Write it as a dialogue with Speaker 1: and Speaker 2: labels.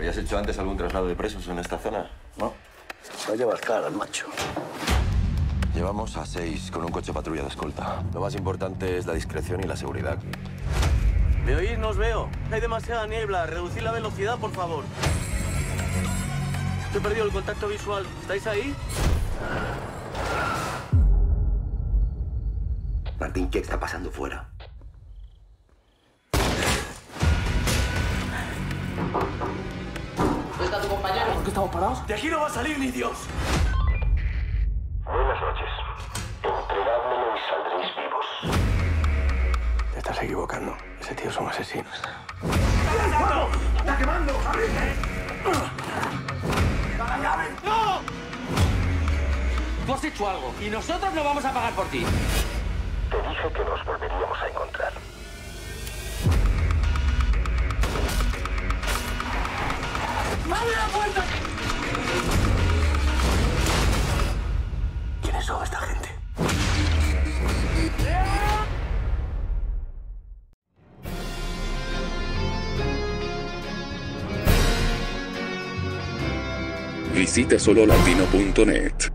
Speaker 1: ¿Habías hecho antes algún traslado de presos en esta zona?
Speaker 2: No. No llevas caras, macho.
Speaker 1: Llevamos a 6 con un coche patrulla de escolta. Lo más importante es la discreción y la seguridad.
Speaker 3: ¿Me oís? No os veo. Hay demasiada niebla. Reducid la velocidad, por favor. He perdido el contacto visual. ¿Estáis ahí?
Speaker 2: Martín, ¿qué está pasando fuera?
Speaker 4: ¿Dónde está tu compañero?
Speaker 3: ¿Por qué estamos parados? De aquí no va a salir ni Dios.
Speaker 5: Buenas noches. Entregádmelo y saldréis vivos.
Speaker 3: Te estás equivocando. Ese tío es un asesino.
Speaker 2: ¡Está quemando!
Speaker 3: ¡La llave! ¡No!
Speaker 4: Tú has hecho algo y nosotros no vamos a pagar por ti.
Speaker 5: Te dije que nos volveríamos a encontrar.
Speaker 3: ¡Abre la puerta! ¿Quiénes son esta gente?
Speaker 6: Visita sololatino.net.